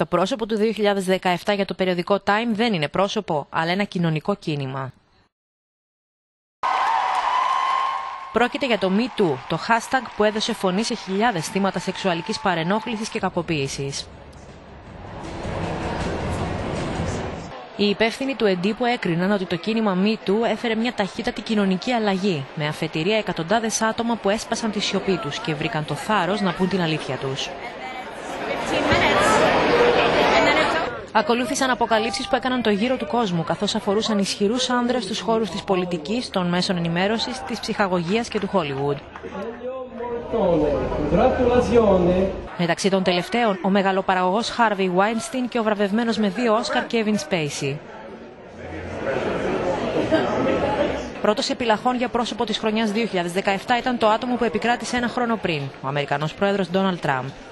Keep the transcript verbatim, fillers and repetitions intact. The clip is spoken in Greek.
Το πρόσωπο του δύο χιλιάδες δεκαεπτά για το περιοδικό Time δεν είναι πρόσωπο, αλλά ένα κοινωνικό κίνημα. Πρόκειται για το Me Too, το hashtag που έδωσε φωνή σε χιλιάδες θύματα σεξουαλικής παρενόχλησης και κακοποίησης. Οι υπεύθυνοι του εντύπου έκριναν ότι το κίνημα Me Too έφερε μια ταχύτατη κοινωνική αλλαγή, με αφετηρία εκατοντάδες άτομα που έσπασαν τη σιωπή τους και βρήκαν το θάρρος να πούν την αλήθεια τους. Ακολούθησαν αποκαλύψεις που έκαναν το γύρο του κόσμου, καθώς αφορούσαν ισχυρούς άνδρες στους χώρους της πολιτικής, των μέσων ενημέρωσης, της ψυχαγωγίας και του Hollywood. Μεταξύ των τελευταίων, ο μεγαλοπαραγωγός Harvey Weinstein και ο βραβευμένος με δύο Όσκαρ Kevin Spacey. Πρώτος επιλαχών για πρόσωπο της χρονιάς δύο χιλιάδες δεκαεπτά ήταν το άτομο που επικράτησε ένα χρόνο πριν, ο Αμερικανός πρόεδρος Ντόναλντ Τραμπ.